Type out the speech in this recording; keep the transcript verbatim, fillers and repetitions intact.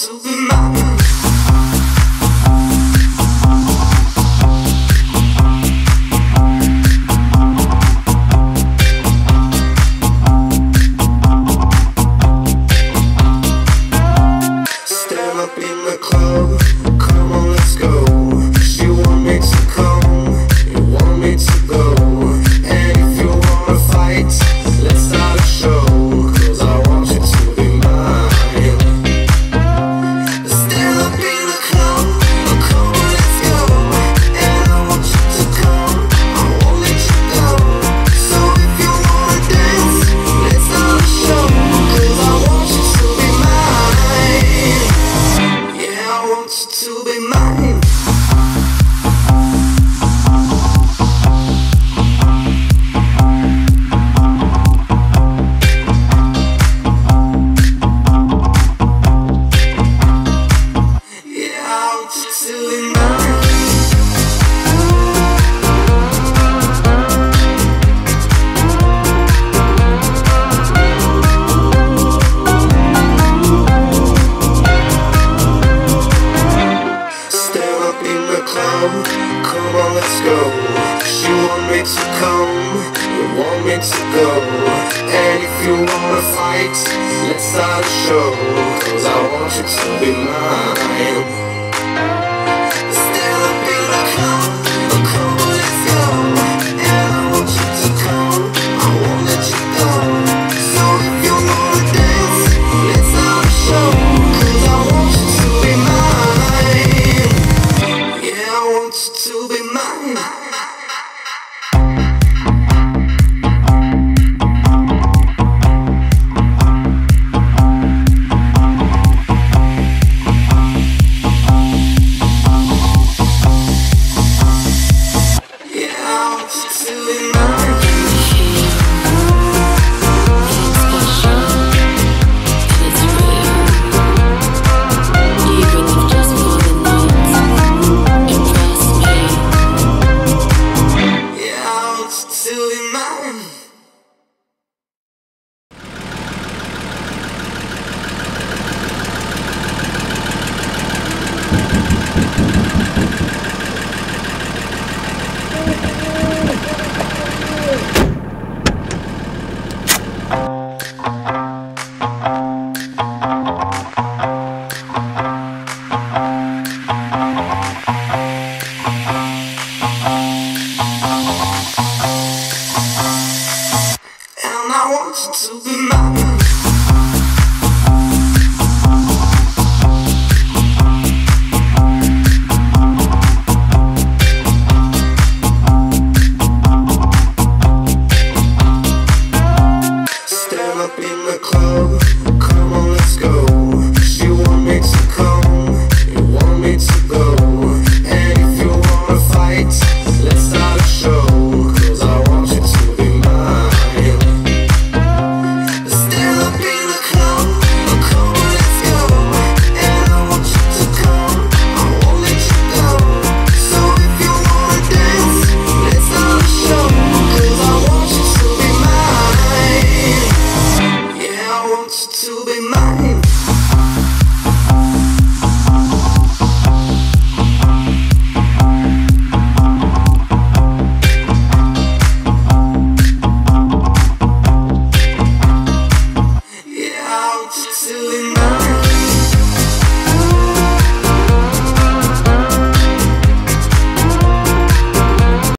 to be mine. Stand up in the club, come on, let's go. She want me to come, you want me to go. And if you wanna fight, let's start a show. Cause I want you to be mine. Stand up in the club, come on, let's go. And I want you to come, I won't let you go. So if you wanna dance, let's start a show. Cause I want you to be mine. Yeah, I want you to be mine. Yeah, I want you to be mine. Stand up in the club, come on, let's go. She want me to come, you want me to go. And if you wanna fight, let's start a show. Cause I want you to be mine. Stand up in the club, come on, let's go. And I want you to come, I won't let you go. So if you wanna dance, let's start a show. Cause I want you to be mine. Yeah, I want you to be mine. Yeah, I want you to be mine. Yeah, I want you to be mine.